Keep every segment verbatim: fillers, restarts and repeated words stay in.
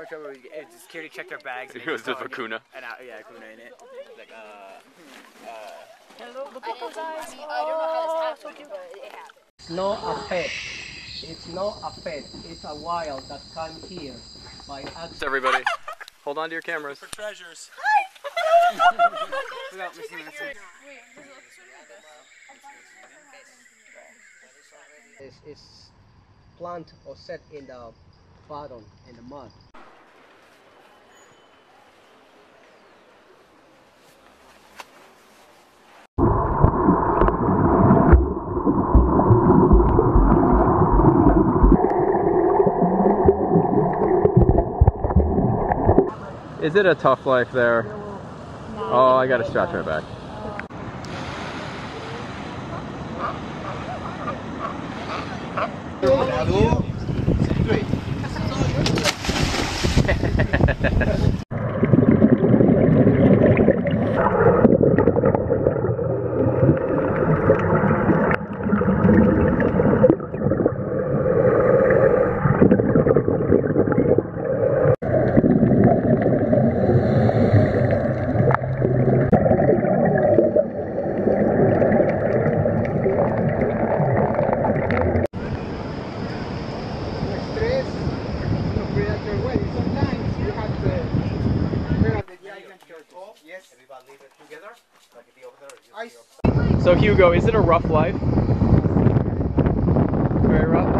more trouble. It, security checked our bags. It was the vacuna. And out, yeah, vacuna in it. Like, uh, uh. Hello, look at those eyes. I, mean, I don't know how this happened, but it happened. It's not a pet. It's not a pet. It's a wild that came here by accident. Everybody, hold on to your cameras. For treasures. Without missing anything. It's, it's plant or set in the bottom in the mud. Is it a tough life there? No. Oh, I gotta scratch my back. So Hugo, is it a rough life? Very rough?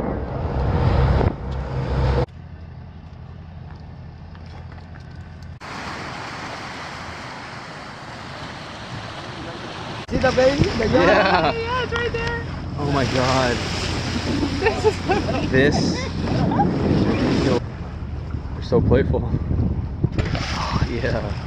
See the baby? The young? Yeah. Yeah, it's right there. Oh my god. This. They're so playful. Oh, yeah.